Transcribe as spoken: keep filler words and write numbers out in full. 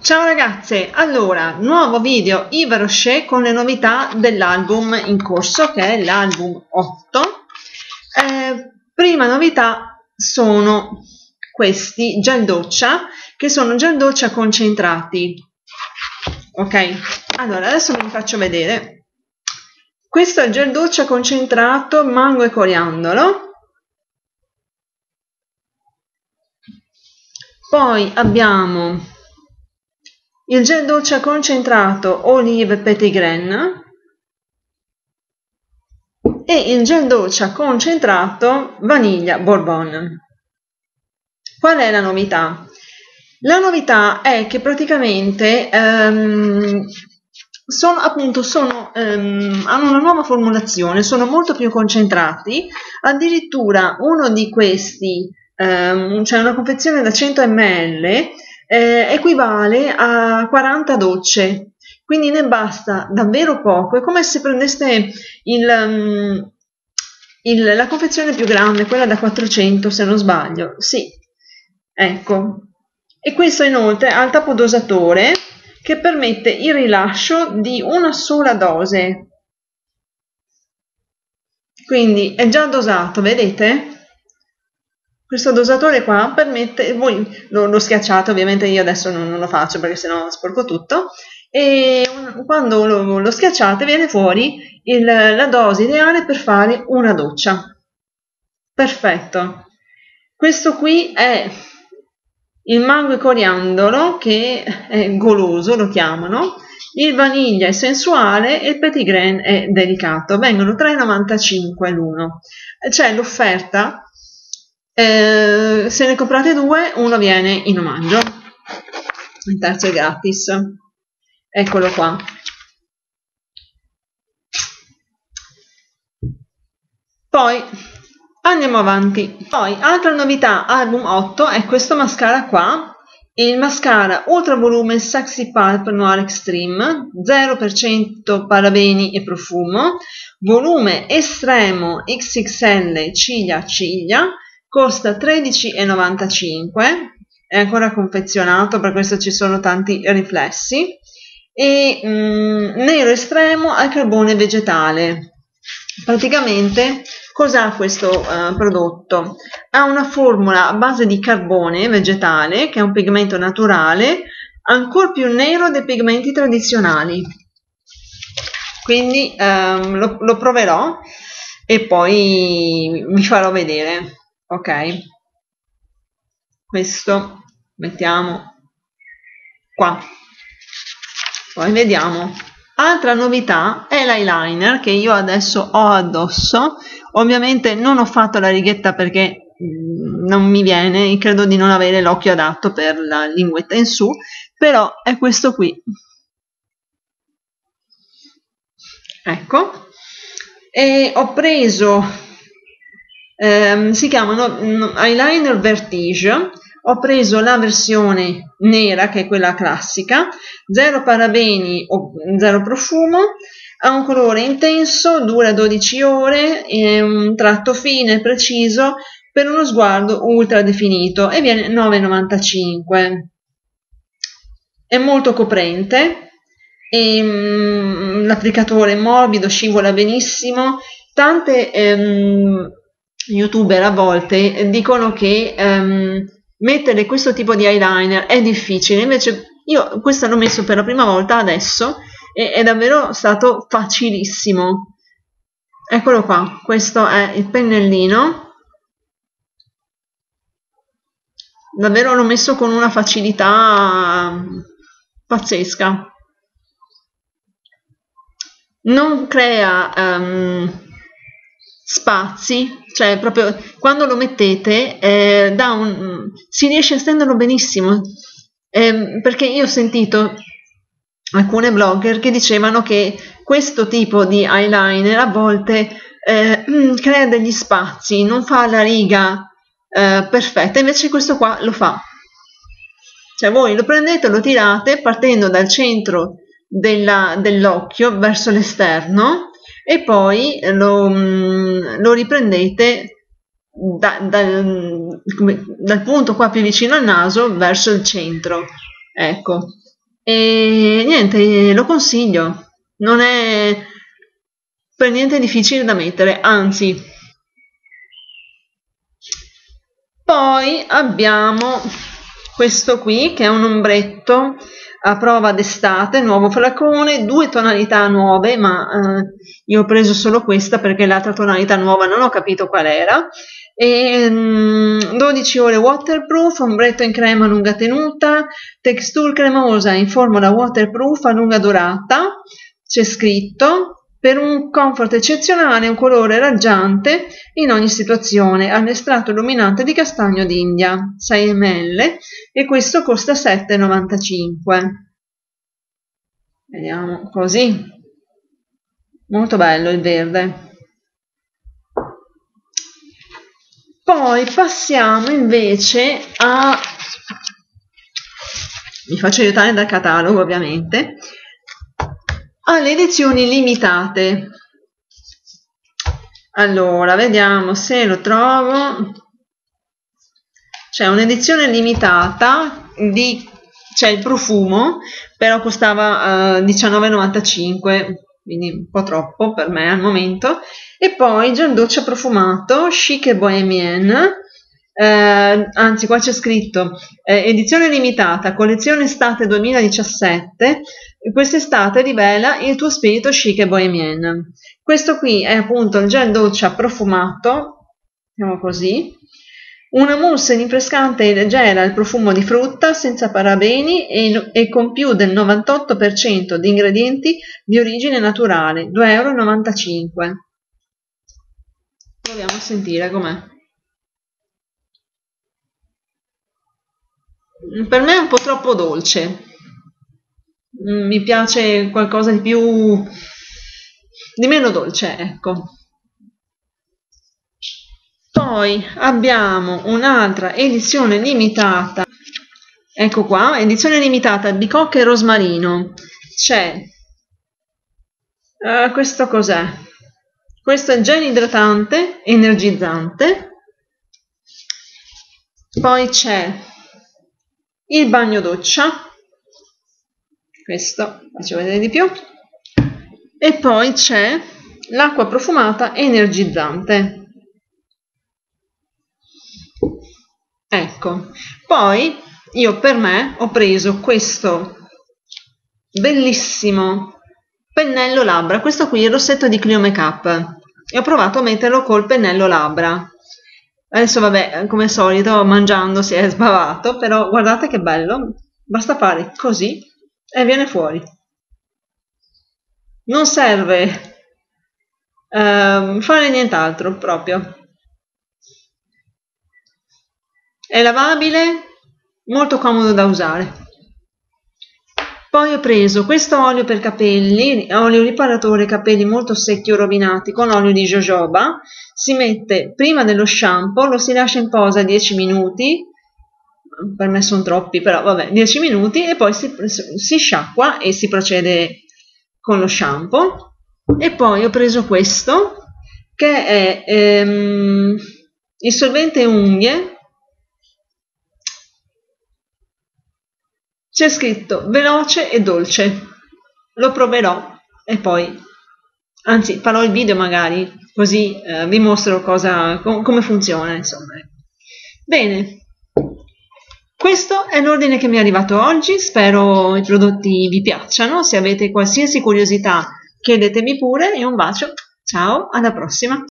Ciao ragazze, allora, nuovo video Yves Rocher con le novità dell'album in corso, che è l'album otto. Eh, prima novità sono questi gel doccia, che sono gel doccia concentrati. Ok, allora adesso vi faccio vedere. Questo è il gel doccia concentrato mango e coriandolo. Poi abbiamo il gel doccia concentrato Olive Petitgrain e il gel doccia concentrato Vaniglia Bourbon. Qual è la novità? La novità è che praticamente um, sono, appunto, sono, um, hanno una nuova formulazione, sono molto più concentrati, addirittura uno di questi, um, cioè una confezione da cento millilitri, Eh, equivale a quaranta docce, quindi ne basta davvero poco. È come se prendeste il, um, il, la confezione più grande, quella da quattrocento se non sbaglio, sì, ecco. E questo inoltre ha il tapodosatore che permette il rilascio di una sola dose, quindi è già dosato, vedete? Questo dosatore qua permette, voi lo, lo schiacciate, ovviamente io adesso non, non lo faccio perché sennò sporco tutto, e quando lo, lo schiacciate viene fuori il, la dose ideale per fare una doccia. Perfetto. Questo qui è il mango e coriandolo, che è goloso, lo chiamano, il vaniglia è sensuale e il Petitgrain è delicato. Vengono tre e novantacinque l'uno. C'è l'offerta. Eh, se ne comprate due, uno viene in omaggio, il terzo è gratis. Eccolo qua. Poi andiamo avanti. Poi altra novità album otto è questo mascara qua, il mascara ultra volume Sexy Pulp Noir Extreme, zero per cento parabeni e profumo, volume estremo X X L ciglia a ciglia. Costa tredici e novantacinque, è ancora confezionato, per questo ci sono tanti riflessi, e mm, nero estremo al carbone vegetale. Praticamente cos'ha questo uh, prodotto? Ha una formula a base di carbone vegetale, che è un pigmento naturale, ancora più nero dei pigmenti tradizionali. Quindi um, lo, lo proverò e poi vi farò vedere. Ok, questo mettiamo qua, poi vediamo. Altra novità è l'eyeliner che io adesso ho addosso. Ovviamente non ho fatto la righetta perché non mi viene, credo di non avere l'occhio adatto per la linguetta in su, però è questo qui, ecco. E ho preso Um, si chiamano um, eyeliner Vertige. Ho preso la versione nera, che è quella classica, zero parabeni o zero profumo, ha un colore intenso, dura dodici ore, è un tratto fine e preciso per uno sguardo ultra definito e viene nove e novantacinque. È molto coprente, um, l'applicatore è morbido, scivola benissimo. Tante um, youtuber a volte dicono che um, mettere questo tipo di eyeliner è difficile, invece io questo l'ho messo per la prima volta adesso e è davvero stato facilissimo. Eccolo qua, questo è il pennellino, davvero l'ho messo con una facilità pazzesca, non crea um, spazi, cioè proprio quando lo mettete eh, da un, si riesce a stenderlo benissimo, eh, perché io ho sentito alcune blogger che dicevano che questo tipo di eyeliner a volte eh, crea degli spazi, non fa la riga eh, perfetta, invece questo qua lo fa. Cioè voi lo prendete, lo tirate partendo dal centro dell'occhio verso l'esterno e poi lo, lo riprendete da, dal, dal punto qua più vicino al naso verso il centro, ecco, e niente, lo consiglio, non è per niente difficile da mettere, anzi. Poi abbiamo questo qui che è un ombretto a prova d'estate, nuovo flacone, due tonalità nuove, ma eh, io ho preso solo questa perché l'altra tonalità nuova non ho capito qual era. E, mm, dodici ore waterproof, ombretto in crema a lunga tenuta, texture cremosa in formula waterproof a lunga durata, c'è scritto. Per un comfort eccezionale, un colore raggiante in ogni situazione, all'estratto illuminante di castagno d'India, sei millilitri, e questo costa sette e novantacinque. Vediamo, così. Molto bello il verde. Poi passiamo invece a... mi faccio aiutare dal catalogo, ovviamente. Alle edizioni limitate. Allora, vediamo se lo trovo. C'è un'edizione limitata di, c'è il profumo, però costava uh, diciannove e novantacinque, quindi un po' troppo per me al momento. E poi gel doccia profumato chic e bohemian. Eh, anzi, qua c'è scritto eh, edizione limitata, collezione estate duemiladiciassette. Quest'estate rivela il tuo spirito chic e bohemian. Questo qui è appunto il gel doccia profumato, diciamo così, una mousse rinfrescante e leggera al profumo di frutta, senza parabeni e, e con più del novantotto per cento di ingredienti di origine naturale, due e novantacinque euro. Proviamo a sentire com'è. Per me è un po' troppo dolce, mi piace qualcosa di più, di meno dolce, ecco. Poi abbiamo un'altra edizione limitata, ecco qua, edizione limitata bicocca e rosmarino. C'è, uh, questo cos'è? Questo è il gel idratante, energizzante. Poi c'è il bagno doccia, questo faccio vedere di più, e poi c'è l'acqua profumata energizzante. Ecco, poi io per me ho preso questo bellissimo pennello labbra, questo qui è il rossetto di Clio Makeup, e ho provato a metterlo col pennello labbra. Adesso vabbè, come al solito mangiando si è sbavato, però guardate che bello, basta fare così e viene fuori. Non serve uh, fare nient'altro proprio. È lavabile, molto comodo da usare. Poi ho preso questo olio per capelli, olio riparatore capelli molto secchi o rovinati con olio di jojoba. Si mette prima dello shampoo, lo si lascia in posa dieci minuti, per me sono troppi, però vabbè, dieci minuti, e poi si, si sciacqua e si procede con lo shampoo. E poi ho preso questo, che è ehm, il solvente unghie. C'è scritto veloce e dolce, lo proverò e poi, anzi farò il video magari, così eh, vi mostro cosa, com come funziona, insomma. Bene, questo è l'ordine che mi è arrivato oggi, spero i prodotti vi piacciono, se avete qualsiasi curiosità chiedetemi pure, e un bacio, ciao, alla prossima!